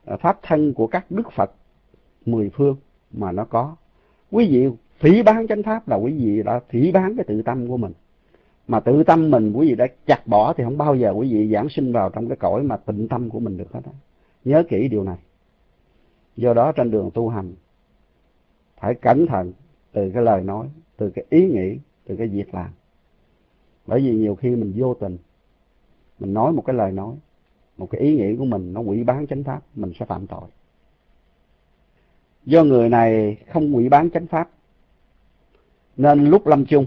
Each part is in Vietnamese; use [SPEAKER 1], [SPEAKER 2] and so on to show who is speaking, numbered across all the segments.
[SPEAKER 1] pháp thân của các đức Phật mười phương mà nó có. Quý vị phỉ báng chánh pháp là quý vị đã phỉ báng cái tự tâm của mình. Mà tự tâm mình quý vị đã chặt bỏ thì không bao giờ quý vị giảng sinh vào trong cái cõi mà tịnh tâm của mình được hết đó. Nhớ kỹ điều này. Do đó trên đường tu hành phải cẩn thận từ cái lời nói, từ cái ý nghĩ, từ cái việc làm. Bởi vì nhiều khi mình vô tình, mình nói một cái lời nói, một cái ý nghĩ của mình nó quỷ báng chánh pháp, mình sẽ phạm tội. Do người này không quỷ báng chánh pháp nên lúc lâm chung,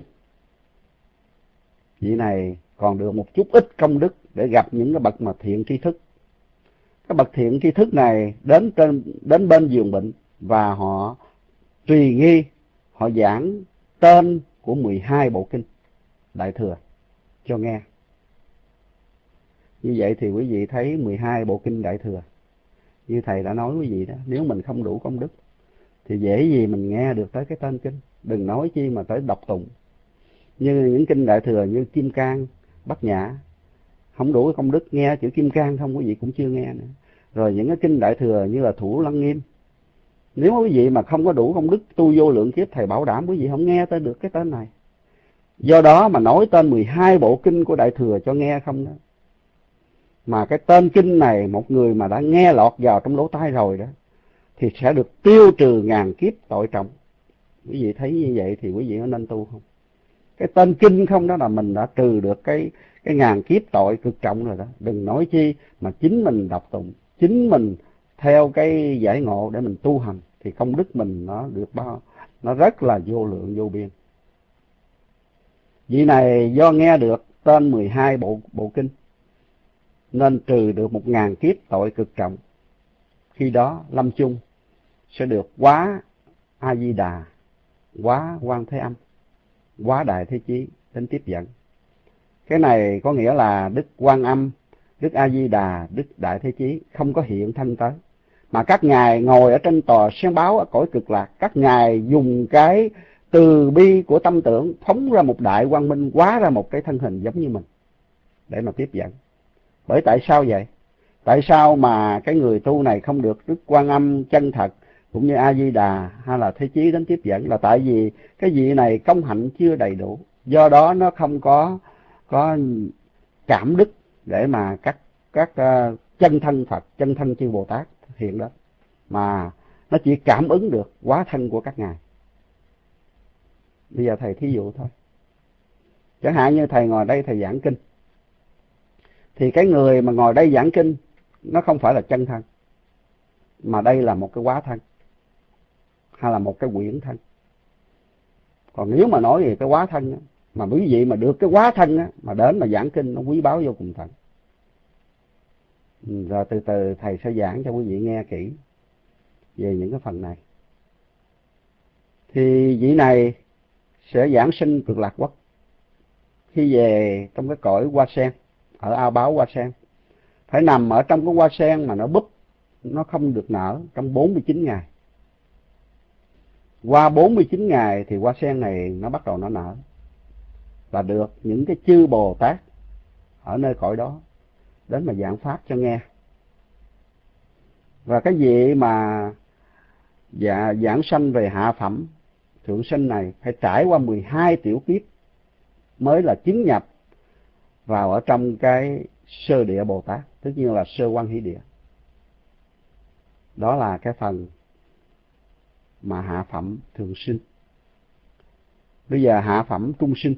[SPEAKER 1] vị này còn được một chút ít công đức để gặp những cái bậc mà thiện tri thức. Các bậc thiện tri thức này đến bên giường bệnh và họ tùy nghi, họ giảng tên của 12 bộ kinh Đại Thừa cho nghe. Như vậy thì quý vị thấy 12 bộ kinh Đại Thừa, như thầy đã nói quý vị đó, nếu mình không đủ công đức thì dễ gì mình nghe được tới cái tên kinh, đừng nói chi mà tới đọc tụng. Như những kinh Đại Thừa như Kim Cang, Bát Nhã, không đủ công đức nghe chữ Kim Cang không quý vị cũng chưa nghe nữa. Rồi những cái kinh Đại Thừa như là Thủ Lăng Nghiêm, nếu quý vị mà không có đủ công đức tu vô lượng kiếp, thầy bảo đảm quý vị không nghe tới được cái tên này. Do đó mà nói tên 12 bộ kinh của Đại Thừa cho nghe không đó. Mà cái tên kinh này một người mà đã nghe lọt vào trong lỗ tai rồi đó thì sẽ được tiêu trừ ngàn kiếp tội trọng. Quý vị thấy như vậy thì quý vị có nên tu không? Cái tên kinh không đó là mình đã trừ được cái ngàn kiếp tội cực trọng rồi đó. Đừng nói chi mà chính mình đọc tụng, chính mình theo cái giải ngộ để mình tu hành thì công đức mình nó được nó rất là vô lượng vô biên. Vị này do nghe được tên 12 bộ kinh nên trừ được 1000 kiếp tội cực trọng. Khi đó lâm chung sẽ được hóa A Di Đà, hóa Quan Thế Âm, hóa Đại Thế Chí đến tiếp dẫn. Cái này có nghĩa là Đức Quan Âm, Đức A Di Đà, Đức Đại Thế Chí không có hiện thân tới, mà các ngài ngồi ở trên tòa sen báo ở cõi cực lạc, các ngài dùng cái từ bi của tâm tưởng phóng ra một đại quang minh, hóa ra một cái thân hình giống như mình để mà tiếp dẫn. Bởi tại sao vậy? Tại sao mà cái người tu này không được Đức Quan Âm chân thật cũng như A Di Đà hay là Thế Chí đến tiếp dẫn? Là tại vì cái vị này công hạnh chưa đầy đủ, do đó nó không có cảm đức để mà các chân thân Phật, chân thân chư Bồ Tát hiện đó, mà nó chỉ cảm ứng được hóa thân của các ngài. Bây giờ thầy thí dụ thôi. Chẳng hạn như thầy ngồi đây thầy giảng kinh, thì cái người mà ngồi đây giảng kinh nó không phải là chân thân, mà đây là một cái hóa thân hay là một cái quyển thân. Còn nếu mà nói về cái hóa thân á, mà quý vị mà được cái hóa thân á, mà đến mà giảng kinh nó quý báu vô cùng tận. Rồi từ từ thầy sẽ giảng cho quý vị nghe kỹ về những cái phần này. Thì vị này sẽ giảng sinh Cực Lạc Quốc. Khi về trong cái cõi hoa sen, ở ao báo hoa sen, phải nằm ở trong cái hoa sen mà nó búp, nó không được nở trong 49 ngày. Qua 49 ngày thì hoa sen này nó bắt đầu nó nở, và được những cái chư Bồ Tát ở nơi cõi đó đến mà giảng pháp cho nghe. Và cái vị mà giảng sanh về hạ phẩm thượng sinh này phải trải qua 12 tiểu kiếp mới là chứng nhập vào ở trong cái sơ địa Bồ Tát, tất nhiên là sơ Quan Hỷ Địa. Đó là cái phần mà hạ phẩm thường sinh. Bây giờ hạ phẩm trung sinh.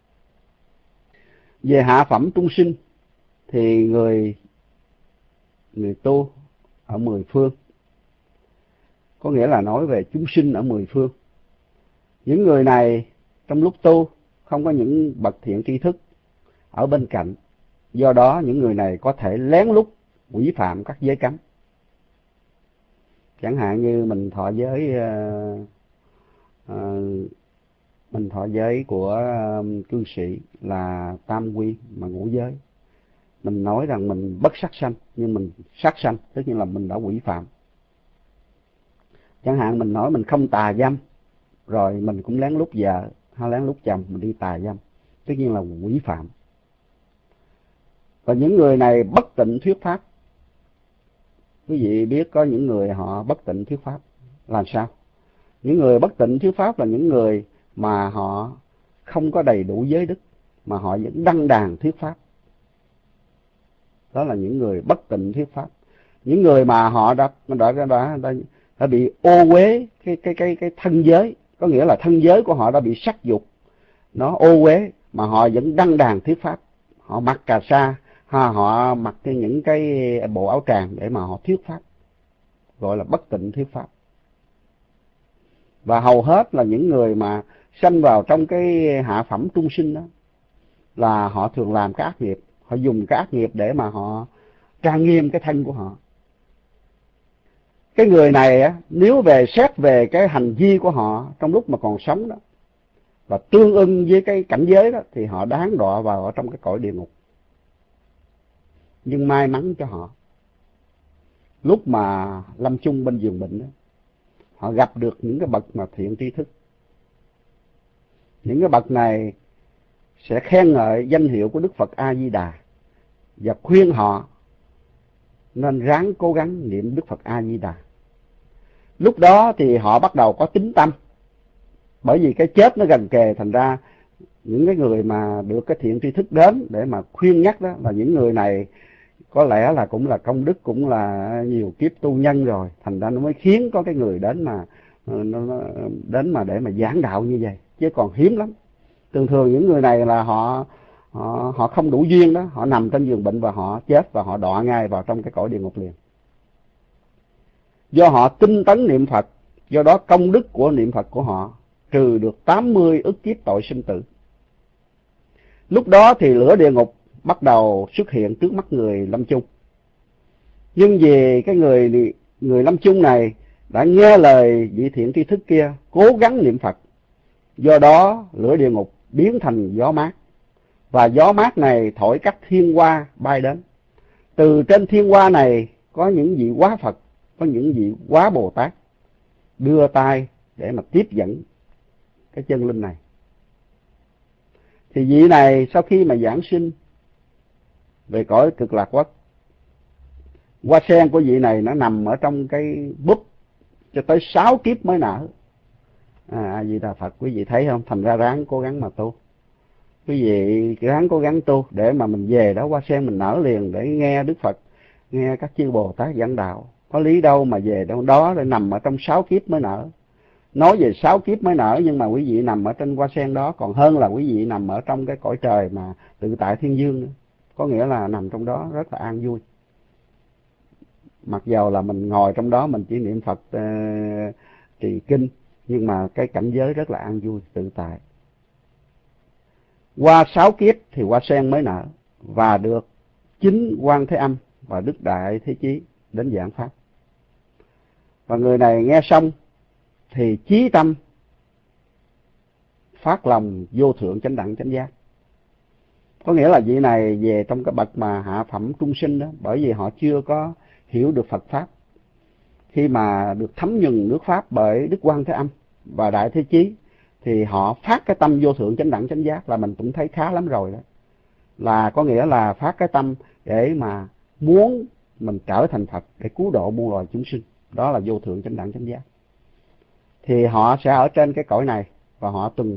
[SPEAKER 1] Về hạ phẩm trung sinh thì người tu ở 10 phương, có nghĩa là nói về chúng sinh ở 10 phương. Những người này trong lúc tu không có những bậc thiện tri thức ở bên cạnh, do đó những người này có thể lén lút quỷ phạm các giới cấm. Chẳng hạn như mình thọ giới của cư sĩ là tam quy mà ngũ giới. Mình nói rằng mình bất sát sanh, nhưng mình sát sanh, tất nhiên là mình đã quỷ phạm. Chẳng hạn mình nói mình không tà dâm, rồi mình cũng lén lút vợ hay lén lút chồng mình đi tà dâm, tất nhiên là quỷ phạm. Và những người này bất tịnh thuyết pháp, Quý vị biết có những người họ bất tịnh thuyết pháp làm sao? Những người bất tịnh thuyết pháp là những người mà họ không có đầy đủ giới đức, mà họ vẫn đăng đàn thuyết pháp. Đó là những người bất tịnh thuyết pháp. Những người mà họ đã bị ô uế cái thân giới, có nghĩa là thân giới của họ đã bị sắc dục nó ô uế, mà họ vẫn đăng đàn thuyết pháp. Họ mặc cà sa, họ mặc những cái bộ áo tràng để mà họ thuyết pháp, gọi là bất tịnh thuyết pháp. Và hầu hết là những người mà sanh vào trong cái hạ phẩm trung sinh đó, là họ thường làm cái ác nghiệp. Họ dùng cái ác nghiệp để mà họ trang nghiêm cái thân của họ. Cái người này á, nếu xét về cái hành vi của họ trong lúc mà còn sống đó, và tương ưng với cái cảnh giới đó, thì họ đáng đọa vào ở trong cái cõi địa ngục. Nhưng may mắn cho họ, lúc mà lâm chung bên giường bệnh đó, họ gặp được những cái bậc mà thiện tri thức. Những cái bậc này sẽ khen ngợi danh hiệu của Đức Phật A Di Đà và khuyên họ nên ráng cố gắng niệm Đức Phật A Di Đà. Lúc đó thì họ bắt đầu có tín tâm, bởi vì cái chết nó gần kề, thành ra những cái người mà được cái thiện tri thức đến để mà khuyên nhắc đó, là những người này có lẽ là cũng là công đức, cũng là nhiều kiếp tu nhân rồi, thành ra nó mới khiến có cái người đến mà đến mà để mà giảng đạo như vậy, chứ còn hiếm lắm. Thường thường những người này là họ không đủ duyên đó, họ nằm trên giường bệnh và họ chết, và họ đọa ngay vào trong cái cõi địa ngục liền. Do họ tinh tấn niệm Phật, do đó công đức của niệm Phật của họ trừ được 80 ức kiếp tội sinh tử. Lúc đó thì lửa địa ngục bắt đầu xuất hiện trước mắt người lâm chung. Nhưng vì cái người lâm chung này đã nghe lời vị thiện tri thức kia cố gắng niệm Phật, do đó lửa địa ngục biến thành gió mát, và gió mát này thổi các thiên hoa bay đến. Từ trên thiên hoa này có những vị hóa Phật, có những vị hóa Bồ Tát đưa tay để mà tiếp dẫn cái chân linh này. Thì vị này sau khi mà giảng sinh về cõi cực lạc quốc, hoa sen của vị này nó nằm ở trong cái búp cho tới 6 kiếp mới nở. A Di Đà Phật, quý vị thấy không? Thành ra ráng cố gắng mà tu. Quý vị ráng cố gắng tu để mà mình về đó hoa sen mình nở liền, để nghe Đức Phật, nghe các chư Bồ Tát giảng đạo. Có lý đâu mà về đâu đó để nằm ở trong 6 kiếp mới nở. Nói về 6 kiếp mới nở, nhưng mà quý vị nằm ở trên hoa sen đó còn hơn là quý vị nằm ở trong cái cõi trời mà tự tại thiên dương nữa. Có nghĩa là nằm trong đó rất là an vui. Mặc dầu là mình ngồi trong đó mình chỉ niệm Phật trì kinh, nhưng mà cái cảnh giới rất là an vui, tự tại. Qua 6 kiếp thì hoa sen mới nở, và được chính Quan Thế Âm và Đức Đại Thế Chí đến giảng pháp. Và người này nghe xong thì chí tâm phát lòng vô thượng chánh đẳng chánh giác. Có nghĩa là vị này về trong cái bậc mà hạ phẩm trung sinh đó, bởi vì họ chưa có hiểu được Phật pháp. Khi mà được thấm nhuần nước pháp bởi Đức Quan Thế Âm và Đại Thế Chí, thì họ phát cái tâm vô thượng chánh đẳng chánh giác, là mình cũng thấy khá lắm rồi đó. Là có nghĩa là phát cái tâm để mà muốn mình trở thành Phật để cứu độ muôn loài chúng sinh. Đó là vô thượng chánh đẳng chánh giác. Thì họ sẽ ở trên cái cõi này, và họ tuần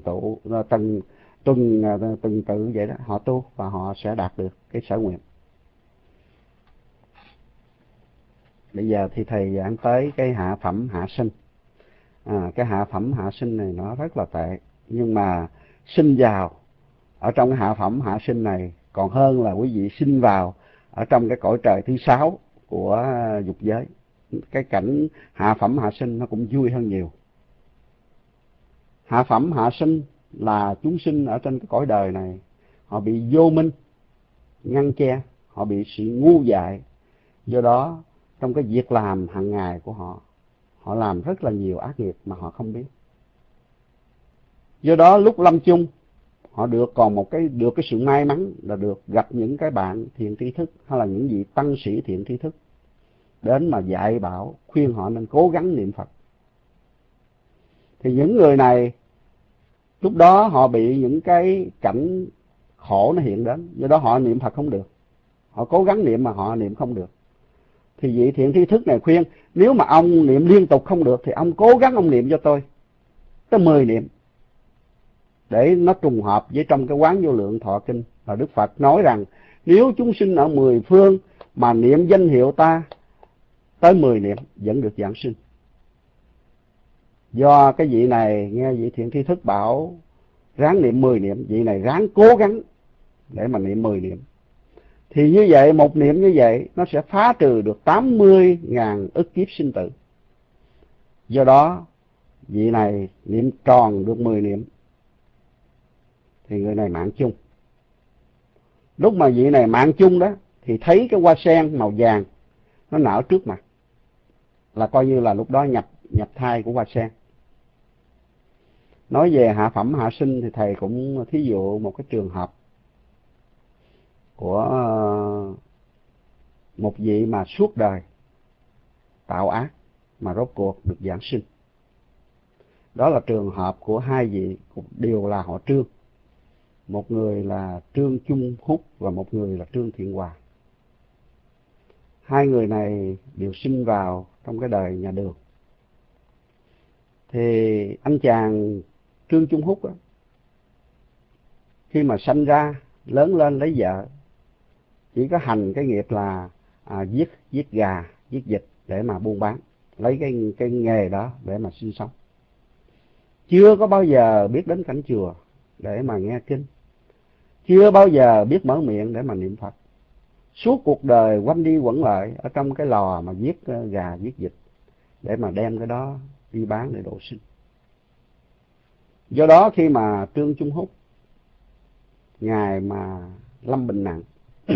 [SPEAKER 1] tự vậy đó, họ tu và họ sẽ đạt được cái sở nguyện. Bây giờ thì thầy giảng tới cái hạ phẩm hạ sinh. Cái hạ phẩm hạ sinh này nó rất là tệ, nhưng mà sinh vào ở trong cái hạ phẩm hạ sinh này còn hơn là quý vị sinh vào ở trong cái cõi trời thứ 6 của dục giới. Cái cảnh hạ phẩm hạ sinh nó cũng vui hơn nhiều. Hạ phẩm hạ sinh là chúng sinh ở trên cái cõi đời này, họ bị vô minh ngăn che, họ bị sự ngu dại. Do đó trong cái việc làm hàng ngày của họ, họ làm rất là nhiều ác nghiệp mà họ không biết. Do đó lúc lâm chung, họ được cái sự may mắn là được gặp những cái bạn thiện tri thức, hay là những vị tăng sĩ thiện tri thức đến mà dạy bảo, khuyên họ nên cố gắng niệm Phật. Thì những người này lúc đó họ bị những cái cảnh khổ nó hiện đến, do đó họ niệm Phật không được. Họ cố gắng niệm mà họ niệm không được. Thì vị thiện tri thức này khuyên, nếu mà ông niệm liên tục không được thì ông cố gắng ông niệm cho tôi tới 10 niệm, để nó trùng hợp với trong cái Quán Vô Lượng Thọ Kinh. Và Đức Phật nói rằng nếu chúng sinh ở 10 phương mà niệm danh hiệu ta tới 10 niệm vẫn được giảng sinh. Do cái vị này nghe vị thiện tri thức bảo ráng niệm 10 niệm, vị này ráng cố gắng để mà niệm 10 niệm. Thì như vậy, một niệm như vậy nó sẽ phá trừ được 80.000 ức kiếp sinh tử. Do đó vị này niệm tròn được 10 niệm thì người này mạng chung. Lúc mà vị này mạng chung đó thì thấy cái hoa sen màu vàng nó nở trước mặt, là coi như là lúc đó nhập thai của hoa sen. Nói về hạ phẩm hạ sinh thì thầy cũng thí dụ một cái trường hợp của một vị mà suốt đời tạo ác mà rốt cuộc được giảng sinh. Đó là trường hợp của hai vị đều là họ Trương. Một người là Trương Trung Húc và một người là Trương Thiện Hòa. Hai người này đều sinh vào trong cái đời nhà Đường. Thì anh chàng Trương Trung Húc đó, khi mà sanh ra lớn lên lấy vợ, chỉ có hành cái nghiệp là giết gà, giết vịt để mà buôn bán, lấy cái nghề đó để mà sinh sống. Chưa có bao giờ biết đến cảnh chùa để mà nghe kinh, chưa bao giờ biết mở miệng để mà niệm Phật. Suốt cuộc đời quanh đi quẩn lại ở trong cái lò mà giết gà, giết vịt để mà đem cái đó đi bán để độ sinh. Do đó khi mà Trương Trung Húc ngài mà lâm bệnh nặng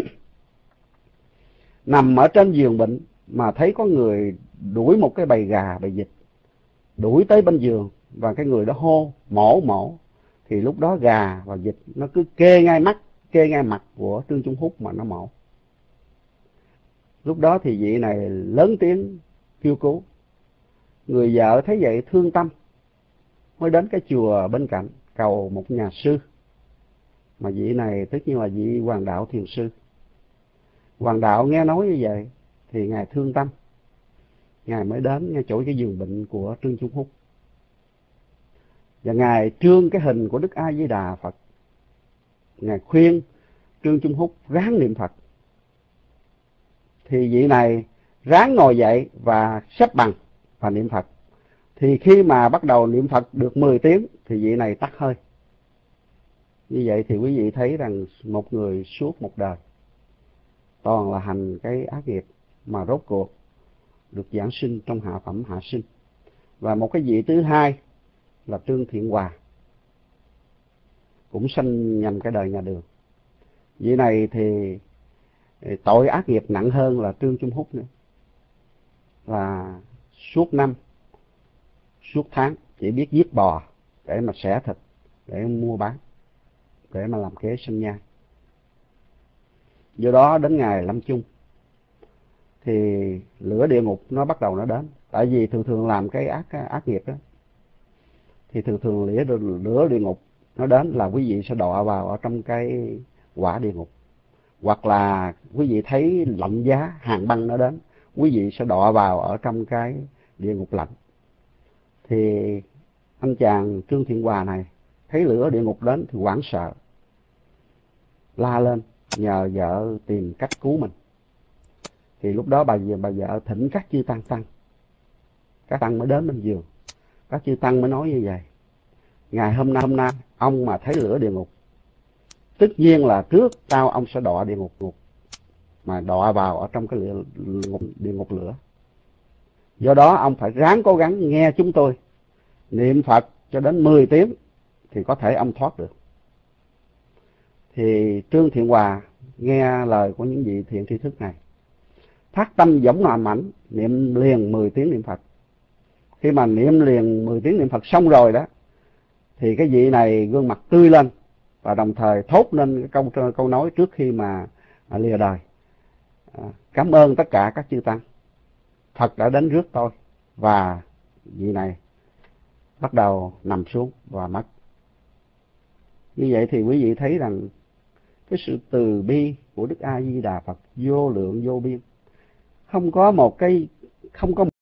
[SPEAKER 1] nằm ở trên giường bệnh mà thấy có người đuổi một cái bầy gà, bầy vịt đuổi tới bên giường, và cái người đó hô mổ, thì lúc đó gà và vịt nó cứ kê ngay mặt của Trương Trung Húc mà nó mổ. Lúc đó thì vị này lớn tiếng kêu cứu. Người vợ thấy vậy thương tâm, mới đến cái chùa bên cạnh cầu một nhà sư, mà vị này tất nhiên là vị Hoàng Đạo Thiền Sư. Hoàng Đạo nghe nói như vậy thì ngài thương tâm, ngài mới đến ngay chỗ cái giường bệnh của Trương Trung Húc, và ngài trương cái hình của Đức A Di Đà Phật. Ngài khuyên Trương Trung Húc ráng niệm Phật. Thì vị này ráng ngồi dậy và xếp bằng và niệm Phật. Thì khi mà bắt đầu niệm Phật được 10 tiếng thì vị này tắt hơi. Như vậy thì quý vị thấy rằng một người suốt một đời toàn là hành cái ác nghiệp mà rốt cuộc được giảng sinh trong hạ phẩm hạ sinh. Và một cái vị thứ hai là Trương Thiện Hòa, cũng sanh nhằm cái đời nhà Đường. Vị này thì tội ác nghiệp nặng hơn là Trương Trung Húc nữa, là suốt năm suốt tháng chỉ biết giết bò để mà xẻ thịt, để mua bán, để mà làm kế sinh nhai. Do đó đến ngày lâm chung thì lửa địa ngục nó bắt đầu nó đến. Tại vì thường làm cái ác nghiệp đó thì thường lửa địa ngục nó đến là quý vị sẽ đọa vào ở trong cái quả địa ngục. Hoặc là quý vị thấy lạnh giá, hàng băng nó đến, quý vị sẽ đọa vào ở trong cái địa ngục lạnh. Thì anh chàng Trương Thiện Hòa này thấy lửa địa ngục đến thì hoảng sợ, la lên nhờ vợ tìm cách cứu mình. Thì lúc đó bà vợ thỉnh các chư tăng, các tăng mới đến bên giường. Các chư tăng mới nói như vậy: ngày hôm nay ông mà thấy lửa địa ngục, tất nhiên là trước sau ông sẽ đọa địa ngục, mà đọa vào ở trong cái địa ngục lửa. Do đó ông phải ráng cố gắng nghe chúng tôi niệm Phật cho đến 10 tiếng thì có thể ông thoát được. Thì Trương Thiện Hòa nghe lời của những vị thiện tri thức này, phát tâm dũng làm mãnh, niệm liền 10 tiếng niệm Phật. Khi mà niệm liền 10 tiếng niệm Phật xong rồi đó, thì cái vị này gương mặt tươi lên, và đồng thời thốt lên cái câu nói trước khi mà lìa đời: cảm ơn tất cả các chư tăng, Phật đã đến rước tôi. Và vị này bắt đầu nằm xuống và mất. Như vậy thì quý vị thấy rằng cái sự từ bi của Đức A Di Đà Phật vô lượng vô biên, không có một cái, không có